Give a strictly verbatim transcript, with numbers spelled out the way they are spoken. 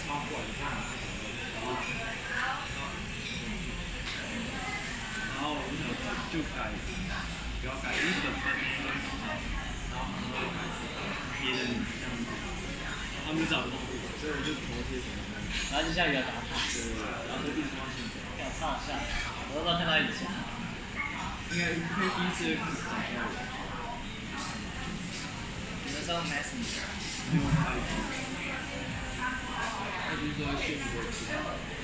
然后我就就改，不要改日本分，然后改别人这样子，他们找不到我，所以我就投些什么。 然后就下雨要打卡。 对对对，然后就地方性格。 我操，下，我都看到以前。 应该应该第一次看找到我。 你们知道 Messenger？ 用 I G，I G 说限制。